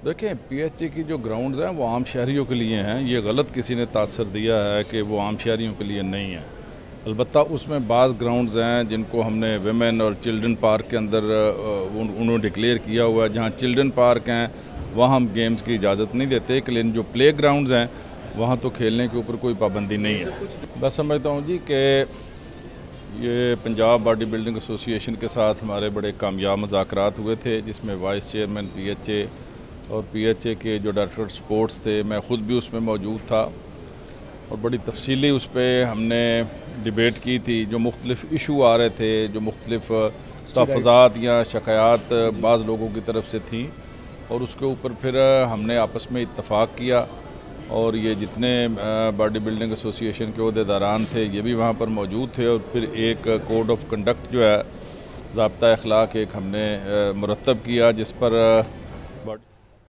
देखें, पीएचए की जो ग्राउंड्स हैं वो आम शहरियों के लिए हैं। ये गलत किसी ने तासर दिया है कि वो आम शहरियों के लिए नहीं है। अलबत्ता उसमें बाज़ ग्राउंड्स हैं जिनको हमने विमेन और चिल्ड्रन पार्क के अंदर उन्होंने डिक्लेयर किया हुआ है। जहाँ चिल्ड्रन पार्क हैं वहाँ हम गेम्स की इजाज़त नहीं देते, लेकिन जो प्ले ग्राउंड्स हैं वहाँ तो खेलने के ऊपर कोई पाबंदी नहीं है। मैं समझता हूँ जी कि ये पंजाब बॉडी बिल्डिंग एसोसिएशन के साथ हमारे बड़े कामयाब मुज़ाकरात हुए थे, जिसमें वाइस चेयरमैन पीएचए और पीएचए के जो डायरेक्टर स्पोर्ट्स थे, मैं ख़ुद भी उसमें मौजूद था और बड़ी तफसीली उस पर हमने डिबेट की थी। जो मुख्तलिफ़ इशू आ रहे थे, जो मुख्तलिफ़ तहफ़्फ़ुज़ात या शिकायत बाज़ लोगों की तरफ से थी, और उसके ऊपर फिर हमने आपस में इत्तफ़ाक़ किया और ये जितने बॉडी बिल्डिंग एसोसिएशन के अहदेदारान थे ये भी वहाँ पर मौजूद थे। और फिर एक कोड ऑफ कंडक्ट जो है, ज़ाब्ता अखलाक एक हमने मुरतब किया, जिस पर